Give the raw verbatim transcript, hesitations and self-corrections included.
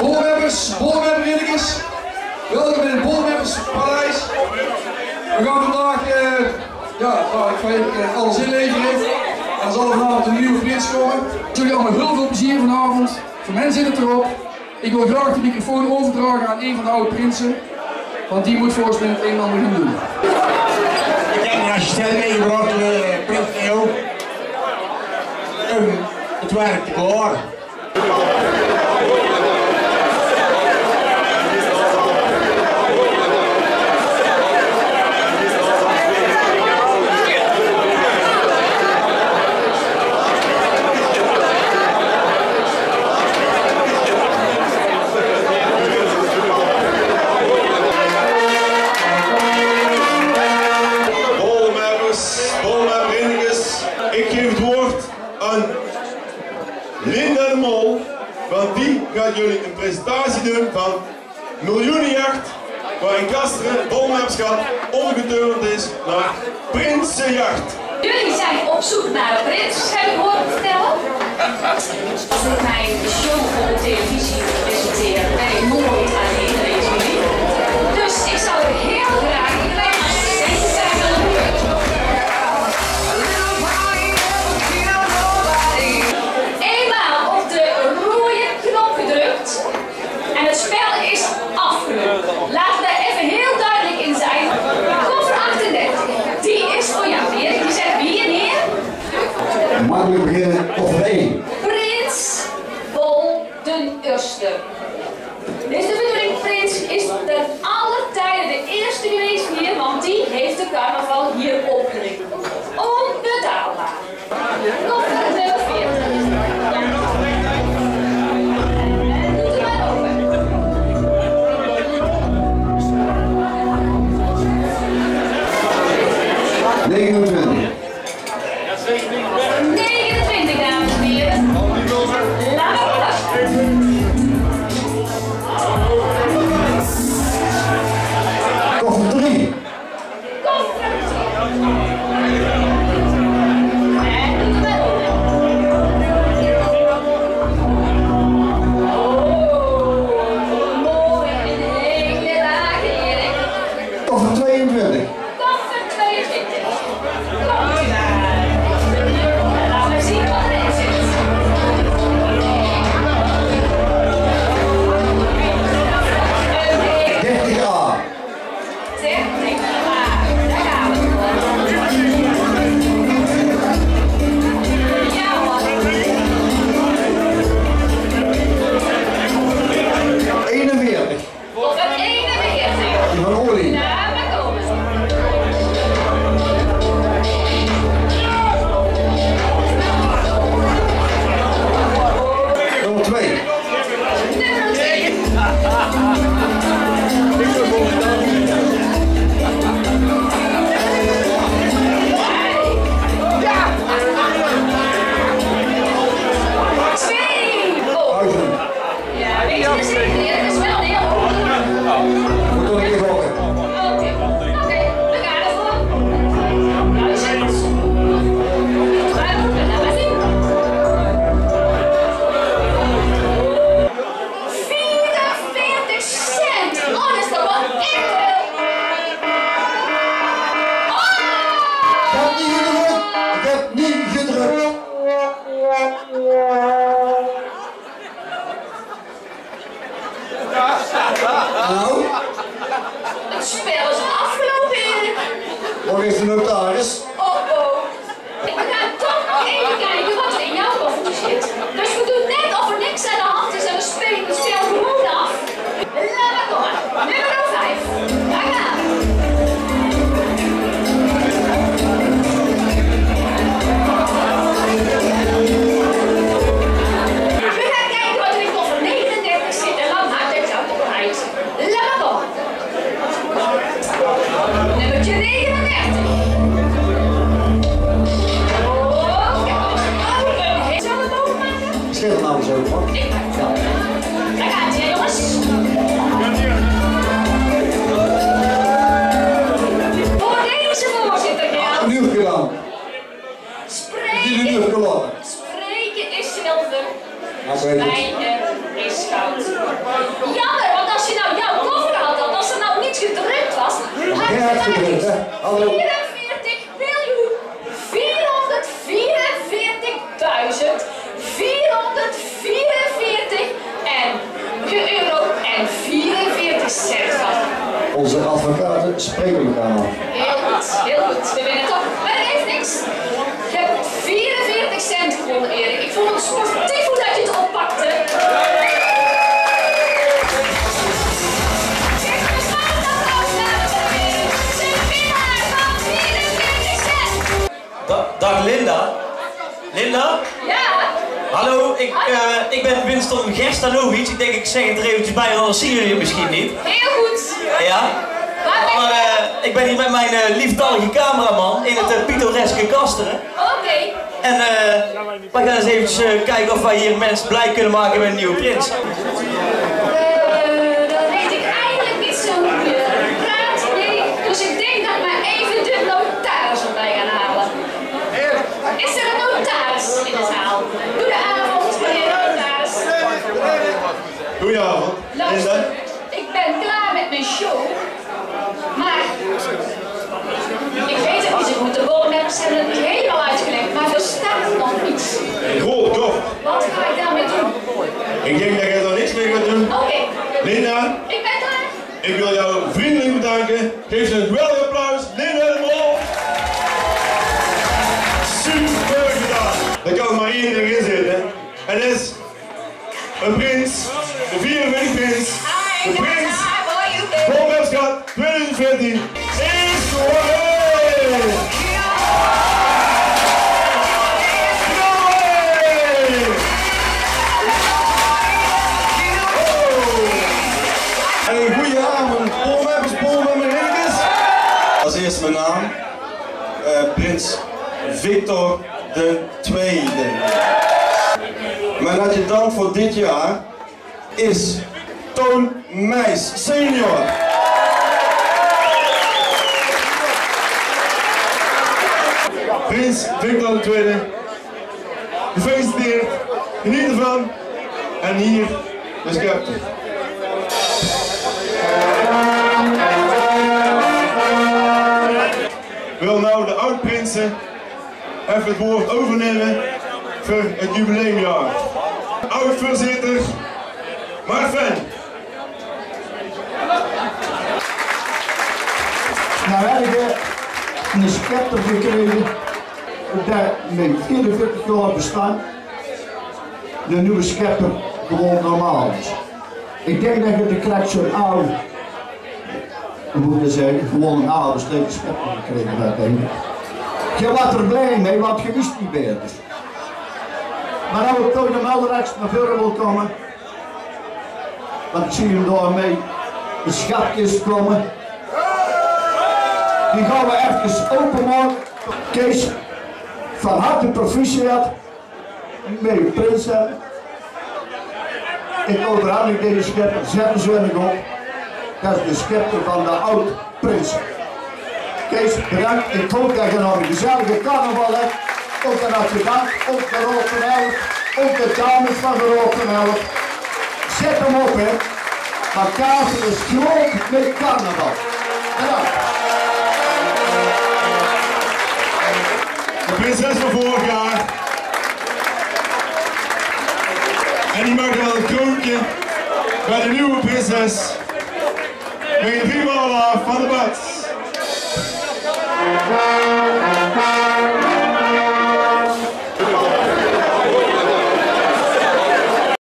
Bolwerpers, bolwerperridders, welkom in het Bolwerperspaleis. We gaan vandaag, uh, ja, nou, ik ga even uh, alles inleveren. En er zal vanavond een nieuwe prins komen. Jullie allemaal heel veel plezier vanavond. Voor mij zit het erop. Ik wil graag de microfoon overdragen aan een van de oude prinsen. Want die moet volgens mij het een en ander gaan doen. Ik heb een assistent meegebracht, uh, prins Theo. Um, het werkt klaar. Linda de Mol, want die gaat jullie een presentatie doen van Miljoenenjacht, waarin Kasteren, Bolwerperschap, omgeturnd is naar Prinsenjacht. Jullie zijn op zoek naar een prins, heb ik horen vertellen. Als ik mijn show op de televisie presenteer, ben ik nooit alleen deze jullie. Dus ik zou er heel graag een klein assistent willen doen. Eenmaal op de rode knop gedrukt en het spel is afgelopen. Laten we daar even heel duidelijk in zijn. Koffer achtendertig, die is voor jou, Erik. Die zegt wie en heer? Makkelijk beginnen, koffer één. Prins Bol den Eerste. Dit is de bedoeling, Prins is ten alle tijden de eerste geweest hier, want die heeft de carnaval hier opgericht. Onbetaalbaar. Koffer nummer veertig. negenentwintig. negenentwintig, dames en heren. Laat maar Koffer drie. Koffer. En doe het maar op. Oh, mooi en hele lage, Erik. Koffer tweeëntwintig. Koffer tweeëntwintig. Komt u maar. Laten we zien wat erin zit. dertig A. Zeg, denk maar. Daar gaan we. Ja hoor. eenenveertig. Koffer eenenveertig. Die van olie. Daar we komen. Nummer twee. Nummer twee. Twee. Oh. Huizen. Ja, weet je, dat is niet- dat is wel heel hoog. Moet nog even gokken. Oké, oké, we gaan ervoor. Duizend. Tweehonderd, laat maar zien. vierenveertig cent. Oh, dat is toch wel echt veel. Ik heb niet gedrukt. Ik heb niet gedrukt. Nou, Het spel is afgelopen, Erik. waar is de notaris? Oh, oh. We gaan toch nog even kijken wat er in jouw koffertje zit. Dus we doen net of er niks aan de hand is en we spelen het spel gewoon af. Laat maar komen. Nummer vijf. Daar gaan we. We gaan kijken wat er in koffer negenendertig zit en dan maakt het jou toch uit. Laat maar komen. Nummertje negenendertig. gedrukt, hè? Hallo. vierenveertig miljoen vierhonderdvierenveertigduizend vierhonderdvierenveertig en euro en vierenveertig cent van. Onze advocaten spreken elkaar aan. Heel goed, heel goed. We winnen toch. Maar dat heeft niks. Je hebt vierenveertig cent gewonnen, Erik. Ik vond het sportief hoe dat je het oppakte. Da dag Linda. Linda? Ja. Hallo, ik, uh, ik ben Winston Gerstanovic. Ik denk ik zeg het er eventjes bij, anders zien jullie het misschien niet. Heel goed. Ja? Maar uh, ik ben hier met mijn uh, lieftallige cameraman in het uh, pittoreske Kasteren. Oké. Okay. En uh, we gaan eens eventjes uh, kijken of wij hier mensen blij kunnen maken met een nieuwe prins. Uh, dat weet ik eigenlijk niet zo goed. Praat, nee. Dus ik denk dat ik maar even de notaris erbij gaan halen. Is er een notaris in de zaal? Goedenavond, meneer de notaris. Goedenavond. Luister, ik ben klaar met mijn show. Maar ik weet het niet zo goed. De bollenmappers hebben het niet helemaal uitgelegd, maar er staat nog iets. Een grote koffer. Wat ga ik daarmee doen? Ik denk dat jij er niks mee gaat doen. Oké. Okay. Linda. Ik ben klaar. Ik wil jou vriendelijk bedanken. Geef ze een geweldig applaus. Linda de Mol. Super gedaan. Er kan maar één ding in zitten. En dat is een prins. De vierenveertig prins. De prins. Bollenmapschap twintig veertien is gewonnen! Een goede avond, Bollenmappers, Bollenmappers. Als eerste mijn naam, uh, Prins Victor de Tweede. Mijn adjudant voor dit jaar is Toon Meijs senior. Prins Victor de Tweede, gefeliciteerd, geniet ervan en hier de scepter. Ik wil nou de oud-prinsen even het woord overnemen voor het jubileumjaar. Oud-voorzitter Marvin. Nou heb ik een scepter gekregen dat met vierenveertig jaar bestaan de nieuwe scepter gewoon normaal is. Ik denk dat je de krijgt zo'n oude, hoe moet ik zeggen, gewoon een oude steeds scepter gekregen dat denk ik. Je was er blij mee, want je wist niet beter. Maar nou ik toch de Melderrechts naar voren wil komen, want ik zie hem daarmee de schatjes komen. Die gaan we even openmaken. Kees, van harte proficiat met je prinsen. Ik overhandig deze scepter, zetten ze er op. Dat is de scepter van de oud-prinsen. Kees, bedankt. Ik hoop dat je nog een gezellige carnaval hebt. Ook de adjudant, ook de Rote Elf, ook de dames van de Rote Elf. Zet hem op, hè. Maar Kavel is groot met carnaval. Bedankt. De prinses van vorig jaar. En die maakt wel een kroontje bij de nieuwe prinses. Met een driemaal af van de Bats.